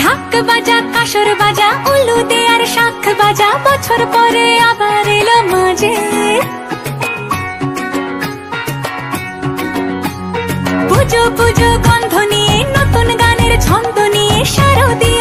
ঢাক বাজা কাসর বাজা উলু দে আর শাখ বাজা বছর পরে আবার এলো মাঝে। পুজো পুজো গন্ধ নিয়ে নতুন গানের ছন্দ নিয়ে শারদীয়